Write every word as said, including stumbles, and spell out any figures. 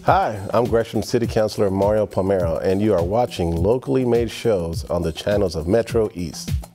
Hi, I'm Gresham City Councilor Mario Palmero, and you are watching locally made shows on the channels of Metro East.